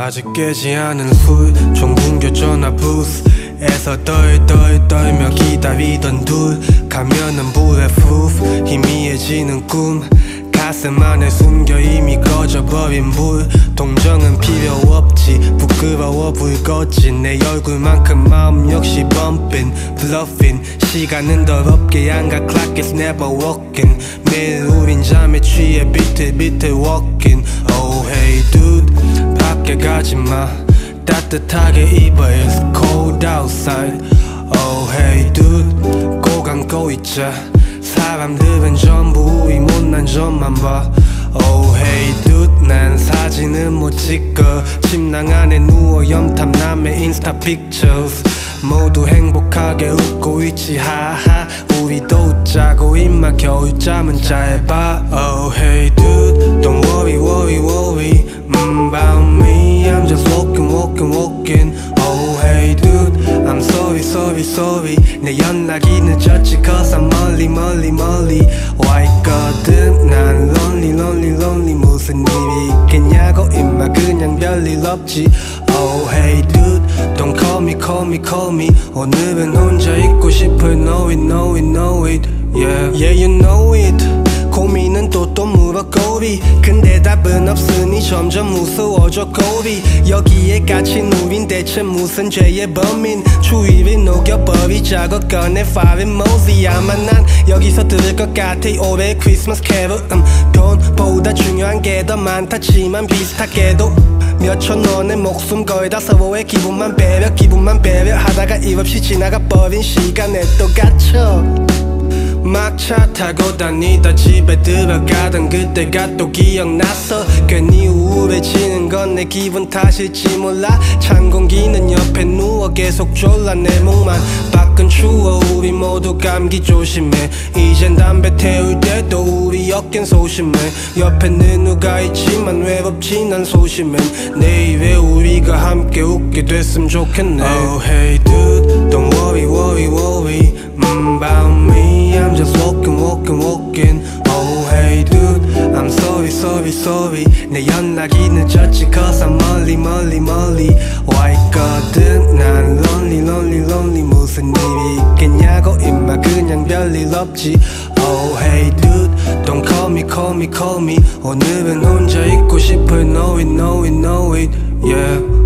아직 깨지 않은 술 종군교 전화 부스에서 떨며 기다리던 둘 가면은 bulletproof 희미해지는 꿈 가슴 안에 숨겨 이미 꺼져버린 불 동정은 필요 없지 부끄러워 불거진 내 얼굴만큼 마음 역시 bumping bluffing 시간은 더럽게 안가 clock is never walking 매일 우린 잠에 취해 비틀비틀 walking Oh hey dude 밖에 가지마 따뜻하게 입어 It's cold outside Oh hey dude 꼭 안고 있자 사람들은 전부 우리 못난 점만 봐 Oh hey dude 난 사진은 못 찍어 침낭 안에 누워 염탐남의 인스타 pictures 모두 행복하게 웃고 있지 하하 우리도 웃자고 임마 겨울잠은 잘 봐 Oh hey dude don't worry worry worry about me I'm just walking walking walking Oh hey dude I'm sorry sorry sorry 내 연락이 늦었지 cause I'm 멀리 멀리 멀리 와 있거든 난 lonely lonely lonely 무슨 일이 있겠냐고 임마 그냥 별일 없지 Oh hey dude don't call me call me call me 오늘은 혼자 있고 싶어 know it know it know it yeah yeah you know it 고민은 또 물어꼬리 근데 답은 없으니 점점 무서워져 꼬리 여기에 갇힌 우린 대체 무슨 죄의 범인 추위를 녹여버리자고 꺼내 fire emoji 아마 난 여기서 들을 것 같아 올해 크리스마스 캐롤 돈보다 중요한 게 더 많다지만 비슷하게도 몇천 원의 목숨 걸다 서로의 기분만 배려하다가 일 없이 지나가 버린 시간에 또 갇혀 막차 타고 다니다 집에 들어가던 그때가 또 기억났어 괜히 우울해지는 건 내 기분 탓일지 몰라 찬 공기는 옆에 누워 계속 졸라 내 목만 밖은 추워 우리 모두 감기 조심해 이젠 담배 태울 때도 우리 어깬 소심해 옆에는 누가 있지만 외롭지 난 소심해 내일에 우리가 함께 웃게 됐으면 좋겠네 Oh hey dude don't worry worry worry about me I'm just walking walking walking Oh hey dude I'm sorry sorry sorry 내 연락이 늦었지 cause I'm 멀리 멀리 멀리 와 있거든 난 lonely lonely lonely 무슨 일이 있겠냐고 임마 그냥 별일 없지 Oh hey dude don't call me call me call me 오늘은 혼자 있고 싶어 know it know it know it yeah